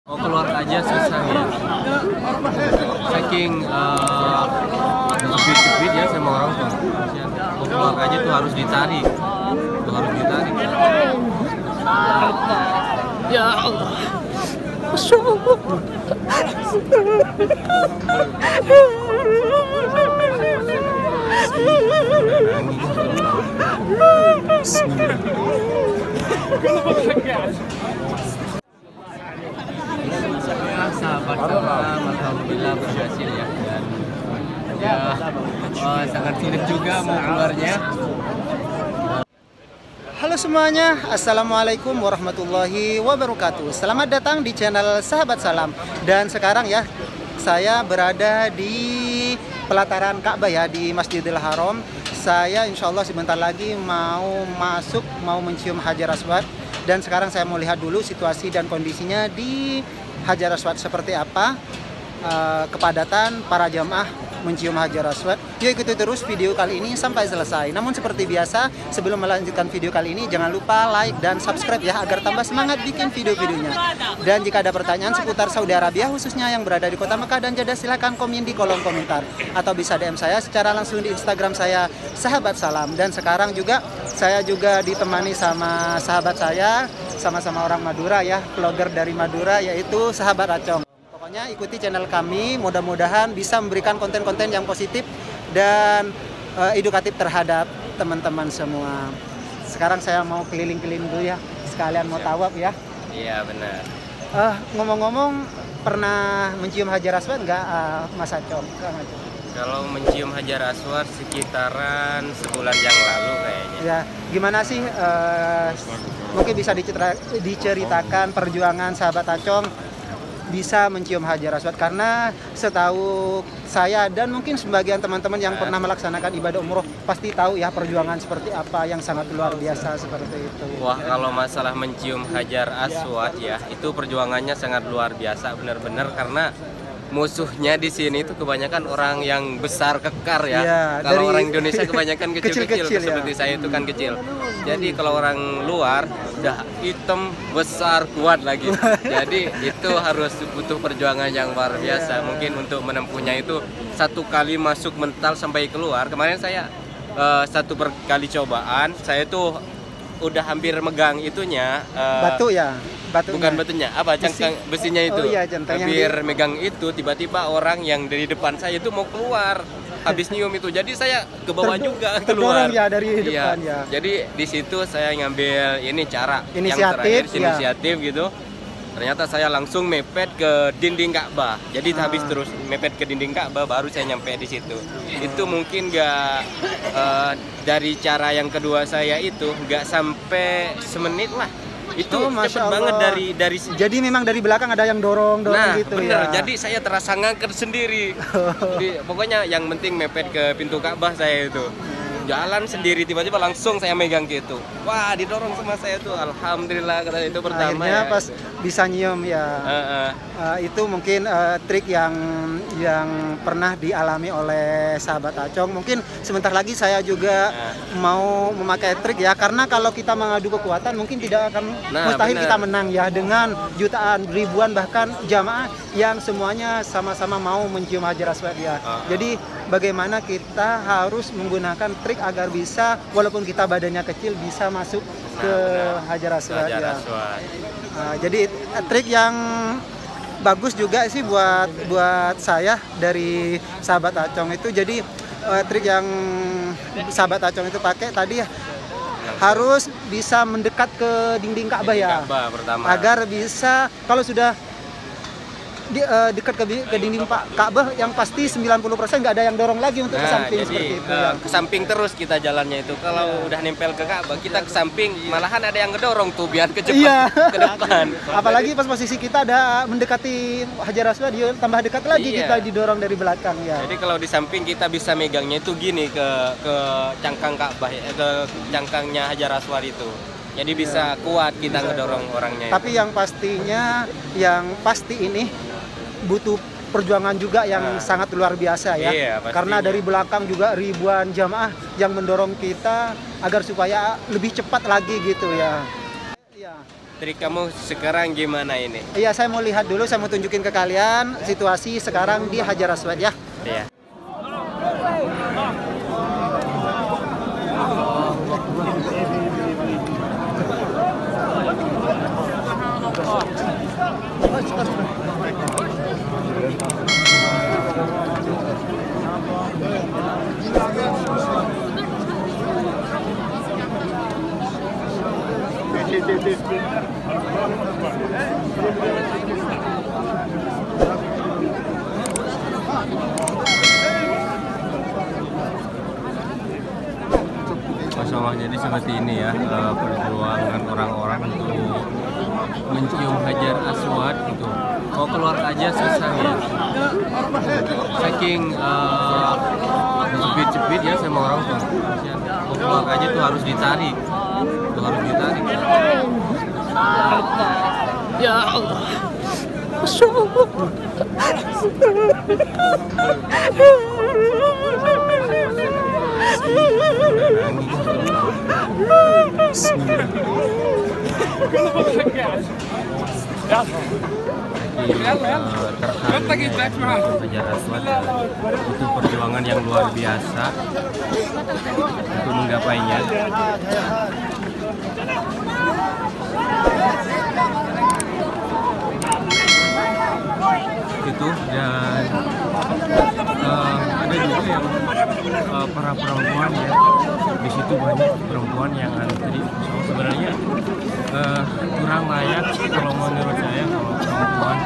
Mau keluar aja susah ya. Saking jepit-jepit ya sama orang tuh. Mau keluar aja tuh harus ditarik. Ya Allah. Masya Allah. Sahabat salam, alhamdulillah berhasil ya. Dan sangat sulit juga mau keluarnya. Halo semuanya, assalamualaikum warahmatullahi wabarakatuh. Selamat datang di channel Sahabat Salam. Dan sekarang ya, saya berada di pelataran Ka'bah ya, di Masjidil Haram. Saya insya Allah sebentar lagi mau masuk, mau mencium Hajar Aswad. Dan sekarang saya mau lihat dulu situasi dan kondisinya di Hajar Aswad seperti apa, kepadatan para jamaah mencium Hajar Aswad. Yuk ikuti terus video kali ini sampai selesai. Namun seperti biasa, sebelum melanjutkan video kali ini, jangan lupa like dan subscribe ya, agar tambah semangat bikin video-videonya. Dan jika ada pertanyaan seputar Saudi Arabia, khususnya yang berada di kota Mekah dan Jeddah, silahkan komen di kolom komentar. Atau bisa DM saya secara langsung di Instagram saya, Sahabat Salam. Dan sekarang juga, saya juga ditemani sama sahabat saya, sama-sama orang Madura ya, vlogger dari Madura, yaitu Sahabat Acong. Pokoknya ikuti channel kami, mudah-mudahan bisa memberikan konten-konten yang positif dan edukatif terhadap teman-teman semua. Sekarang saya mau keliling-keliling dulu ya, sekalian mau tawaf ya. Iya benar. Ngomong-ngomong, pernah mencium Hajar Aswad nggak, Mas Acong? Kalau mencium Hajar Aswad sekitaran sebulan yang lalu kayaknya. Ya, gimana sih? Mungkin bisa diceritakan perjuangan sahabat Acong bisa mencium Hajar Aswad, karena setahu saya dan mungkin sebagian teman-teman yang pernah melaksanakan ibadah umroh pasti tahu ya perjuangan seperti apa yang sangat luar biasa seperti itu. Wah, kalau masalah mencium Hajar Aswad ya, itu perjuangannya sangat luar biasa benar-benar, karena musuhnya di sini itu kebanyakan orang yang besar kekar ya. Kalau orang Indonesia kebanyakan kecil-kecil seperti saya itu kan kecil. Jadi kalau orang luar udah hitam, besar, kuat lagi. Jadi itu harus butuh perjuangan yang luar biasa. Mungkin untuk menempuhnya itu satu kali masuk mental sampai keluar. Kemarin saya satu kali cobaan, saya tuh udah hampir megang itunya. Batu ya? Bukan batunya, apa, cangkang besinya itu. Oh iya, hampir megang itu, tiba-tiba orang yang dari depan saya itu mau keluar habis nyium itu, jadi saya ke bawah juga keluar ya dari depan ya. Jadi di situ saya ngambil ini cara inisiatif, yang inisiatif gitu. Ternyata saya langsung mepet ke dinding Ka'bah. Jadi habis terus mepet ke dinding Ka'bah, baru saya nyampe di situ. Itu mungkin nggak dari cara yang kedua saya itu nggak sampai semenit lah. Itu cepet banget dari jadi memang dari belakang ada yang dorong gitu bener, ya. jadi saya terasa ngangkat sendiri. Jadi, pokoknya yang penting mepet ke pintu Ka'bah saya itu. Jalan sendiri, tiba-tiba langsung saya megang gitu. Wah, didorong sama saya tuh, alhamdulillah, karena itu pertama. Akhirnya ya, pas bisa nyium ya. Itu mungkin trik yang pernah dialami oleh sahabat Acong. Mungkin sebentar lagi saya juga mau memakai trik ya, karena kalau kita mengadu kekuatan mungkin tidak akan mustahil kita menang ya, dengan jutaan, ribuan bahkan jamaah yang semuanya sama-sama mau mencium Hajar Aswad ya. Jadi bagaimana kita harus menggunakan trik agar bisa, walaupun kita badannya kecil, bisa masuk ke Hajar Aswad ya. Jadi trik yang bagus juga sih buat saya dari sahabat Acong itu. Jadi trik yang sahabat Acong itu pakai tadi ya, harus bisa mendekat ke dinding Ka'bah ya, agar bisa, kalau sudah dekat ke dinding Ka'bah, yang pasti 90% nggak ada yang dorong lagi untuk ke samping, jadi, seperti itu ya. Ke samping terus kita jalannya itu. Kalau udah nempel ke Ka'bah, kita ke samping, malahan ada yang ngedorong tuh biar ke depan. Apalagi pas posisi kita ada mendekati Hajar Aswad, dia tambah dekat lagi, kita didorong dari belakang ya. Jadi kalau di samping kita bisa megangnya itu gini ke cangkang Ka'bah, ke cangkangnya Hajar Aswad itu. Jadi bisa kuat kita ngedorong orangnya. Tapi yang pastinya, yang pasti ini butuh perjuangan juga yang sangat luar biasa ya. Karena dari belakang juga ribuan jamaah yang mendorong kita agar supaya lebih cepat lagi gitu ya. trik kamu sekarang gimana ini? Iya, saya mau lihat dulu, saya mau tunjukin ke kalian situasi sekarang di Hajar Aswad ya. Iya. Masya Allah, jadi seperti ini ya perjuangan orang-orang untuk mencium Hajar Aswad gitu. Mau keluar aja susah ya, saking jepit-jepit ya sama orang tuh. Mau keluar aja tuh harus ditarik, Ya Allah, Masya Allah. Hajar Aswad itu perjuangan yang luar biasa untuk menggapainya. Itu dan ada juga yang para perempuan ya, di situ banyak perempuan yang antri. Sebenarnya kurang layak kalau menurut saya kalau perempuan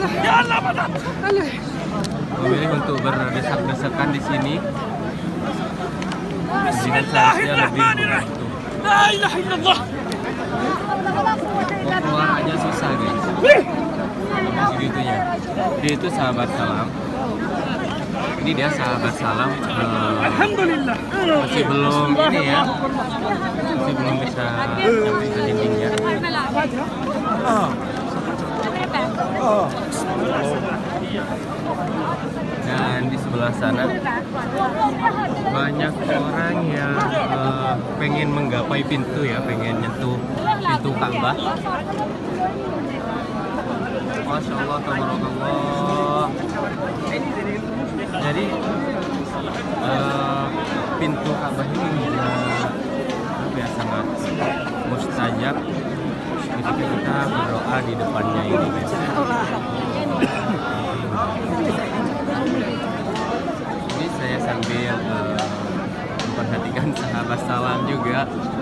memilih untuk berdesak-desakan di sini. Jadi seharusnya lebih membantu. Mau keluar aja susah guys. Segitunya. Dia itu sahabat salam. Ini dia sahabat salam. Alhamdulillah. Masih belum ini ya. Masih belum bisa sampai ke dindingnya. Dan di sebelah sana banyak orang yang pengen menggapai pintu ya, pengen nyentuh pintu Ka'bah. Masya Allah, tabarakallah. Jadi pintu Ka'bah ini juga sangat mustajab ketika kita berdoa di depannya ini guys. Ini saya sambil memperhatikan sahabat salam juga.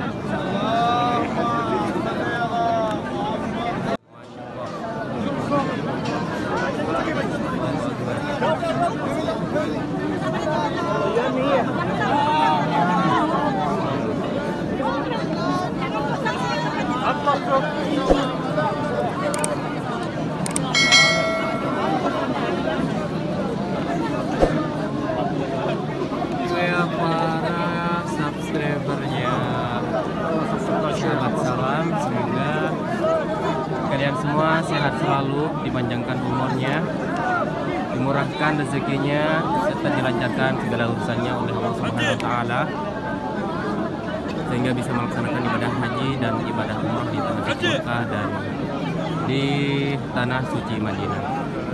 Para subscribernya sahabat salam, semoga kalian semua sehat selalu, dipanjangkan umurnya, dimurahkan rezekinya, serta dilancarkan segala urusannya oleh Allah Subhanahu wa Ta'ala, sehingga bisa melaksanakan ibadah haji dan ibadah umrah di tanah suci Mekah dan di tanah suci Madinah.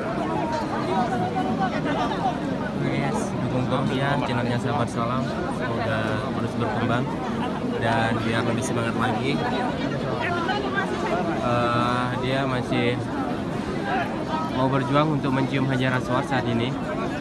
Yes, dukung ya channelnya sahabat salam, semoga terus berkembang dan biar lebih semangat lagi. Dia masih mau berjuang untuk mencium Hajar Aswad saat ini,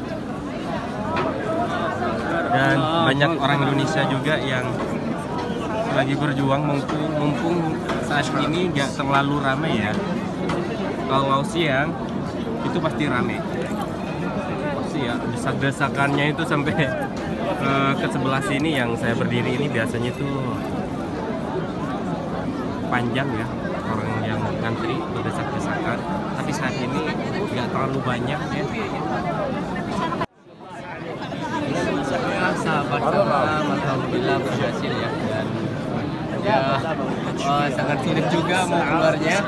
dan banyak orang Indonesia juga yang lagi berjuang, mumpung saat ini nggak terlalu ramai ya. Kalau siang itu pasti ramai, pasti ya, desak-desakannya itu sampai ke sebelah sini yang saya berdiri ini biasanya tuh panjang ya, orang yang ngantri berdesak-desakan, tapi saat ini nggak terlalu banyak ya. Sahabat salam, alhamdulillah berhasil ya, dan ya sangat sulit juga mau keluarnya.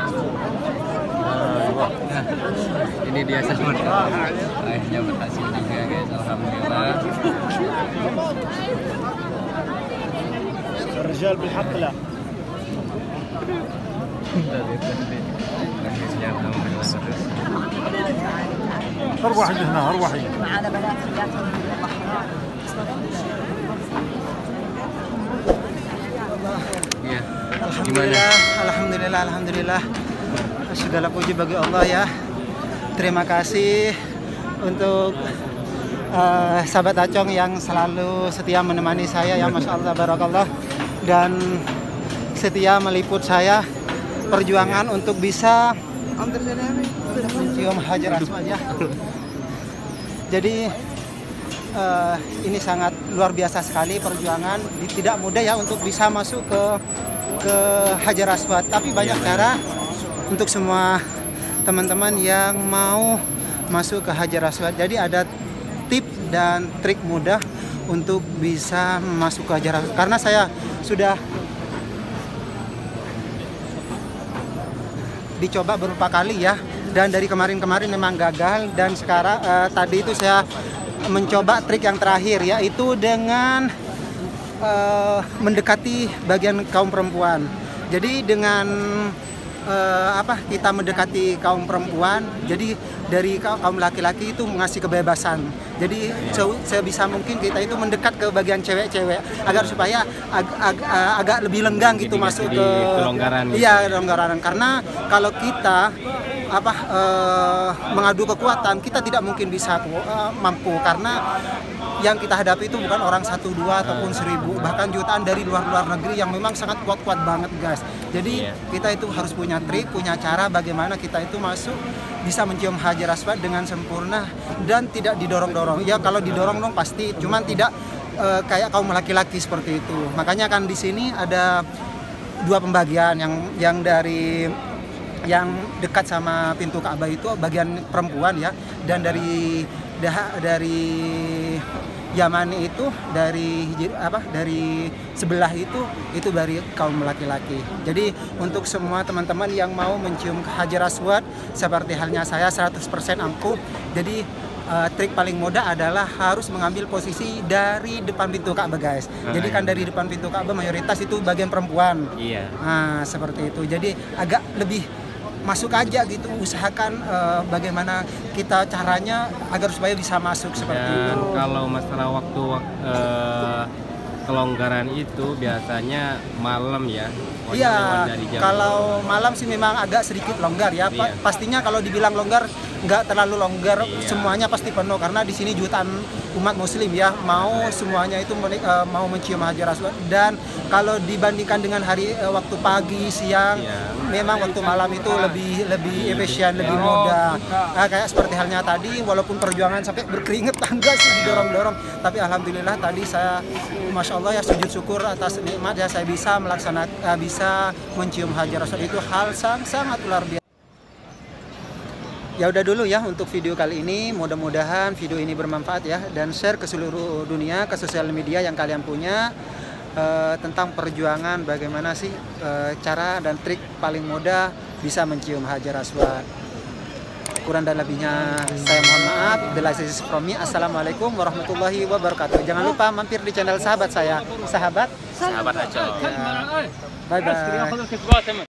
Nah, ini dia sahabat salam, akhirnya berhasil juga guys, alhamdulillah. الرجال بالحق لا اروح هنا اروح. Ya, Alhamdulillah. Segala puji bagi Allah ya. Terima kasih untuk sahabat Acong yang selalu setia menemani saya ya, Masya Allah, barakallah, dan setia meliput saya perjuangan untuk bisa mencium Hajar Aswad ya. Jadi ini sangat luar biasa sekali perjuangan, tidak mudah ya untuk bisa masuk ke Hajar Aswad, tapi banyak cara untuk semua teman-teman yang mau masuk ke Hajar Aswad. Jadi ada tip dan trik mudah untuk bisa masuk ke Hajar Aswad, karena saya sudah dicoba beberapa kali ya, dan dari kemarin-kemarin memang gagal, dan sekarang tadi itu saya mencoba trik yang terakhir, yaitu dengan mendekati bagian kaum perempuan. Jadi dengan kita mendekati kaum perempuan, jadi dari kaum laki-laki itu mengasih kebebasan. Jadi sebisa mungkin kita itu mendekat ke bagian cewek-cewek agar supaya agak lebih lenggang gitu, jadi masuk ke kelonggaran. Iya, kelonggaran. Karena kalau kita mengadu kekuatan, kita tidak mungkin bisa mampu, karena yang kita hadapi itu bukan orang 1, 2 ataupun 1000, bahkan jutaan dari luar negeri yang memang sangat kuat banget guys. Jadi kita itu harus punya trik, punya cara bagaimana kita itu masuk bisa mencium Hajar Aswad dengan sempurna dan tidak didorong-dorong. Ya kalau didorong dong pasti, cuman tidak kayak kaum laki-laki seperti itu. Makanya kan di sini ada 2 pembagian, yang dari yang dekat sama pintu Ka'bah itu bagian perempuan ya, dan dari Yamani itu dari sebelah itu dari kaum laki-laki. Jadi untuk semua teman-teman yang mau mencium Hajar Aswad seperti halnya saya 100% ampuh. Jadi trik paling mudah adalah harus mengambil posisi dari depan pintu Ka'bah guys. Jadi kan dari depan pintu Ka'bah mayoritas itu bagian perempuan. Iya. Nah, seperti itu. Jadi agak lebih masuk aja gitu, usahakan bagaimana kita caranya agar supaya bisa masuk seperti itu. Kalau masalah waktu kelonggaran itu biasanya malam ya. Iya, kalau malam sih memang agak sedikit longgar ya. Iya. Pastinya kalau dibilang longgar, nggak terlalu longgar, semuanya pasti penuh karena di sini jutaan umat muslim ya, mau semuanya itu mau mencium Hajar Aswad. Dan kalau dibandingkan dengan hari waktu pagi, siang, memang waktu malam itu lebih efisien, lebih mudah. Kayak seperti halnya tadi, walaupun perjuangan sampai berkeringat tangga sih didorong-dorong, tapi alhamdulillah tadi saya, masya Allah ya, sujud syukur atas nikmat ya, saya bisa melaksanakan, bisa mencium Hajar Aswad. Itu hal sangat luar biasa. Ya udah dulu ya untuk video kali ini, mudah-mudahan video ini bermanfaat ya, dan share ke seluruh dunia, ke sosial media yang kalian punya tentang perjuangan bagaimana sih cara dan trik paling mudah bisa mencium Hajar Aswad. Kurang dan lebihnya saya mohon maaf. Bila sisi from me, assalamualaikum warahmatullahi wabarakatuh. Jangan lupa mampir di channel sahabat saya, sahabat Acong. Bye bye.